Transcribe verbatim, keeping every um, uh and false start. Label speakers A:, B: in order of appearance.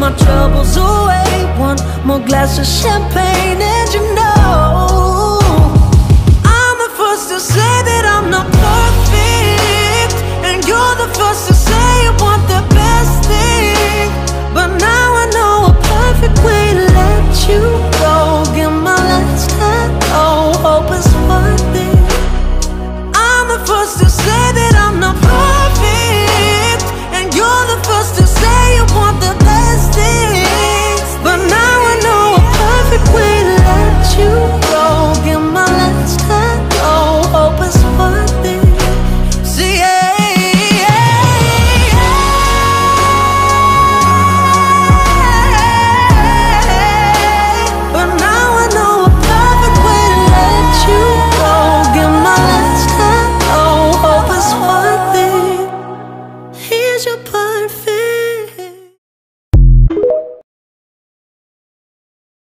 A: my troubles away. One more glass of champagne and you know I'm the first to say that I'm not perfect.